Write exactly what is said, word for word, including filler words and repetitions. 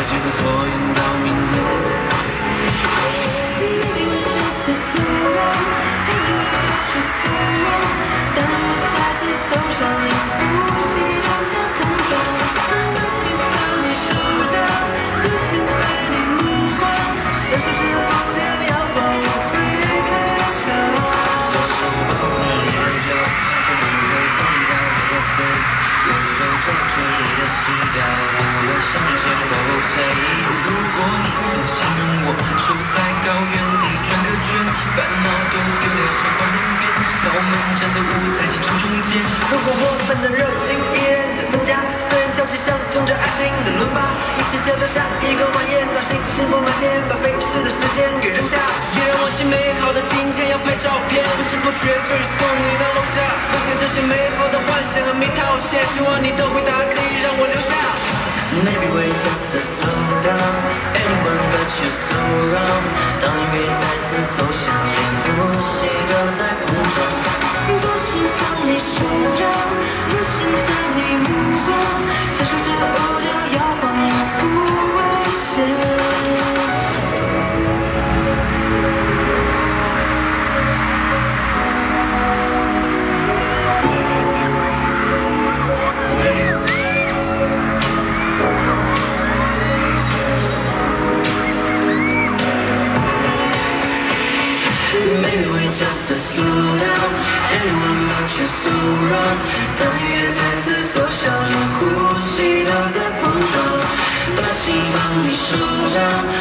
只会拖延到明天。Maybe we're just a slow anyway, but you're so wrong。当我再次走上连呼吸都在碰撞，把心放你手掌，入陷在你目光，享受着不掉阳光，我会开枪。左手保护你的腰，左手会碰到你的背，右手抓住你的心跳，不论向前或后退。如果你很信任我，守在高原地转个圈，烦恼都丢掉，喜欢人变，让我们站在舞台的正中间。如果我们的热情依然在增加，虽然跳起象征着爱情的轮吧，一起跳到下一个晚宴，让星星布满天，把飞逝的时间给扔下。依然忘记美好的今天，要拍照片，不知不觉就已送你到楼下，留下这些美好的幻想和没套现，希望你的回答可以让我留下。Maybe we're just a slow down, anyone but you so wrong。当音乐再次走向，连呼吸都在碰撞，把心放你手掌，入陷在你目光，享受着无聊摇晃，不危险。Maybe we're just a slow down, anyone but you so wrong。当音乐再次走向，连呼吸都在碰撞，把心放你手掌。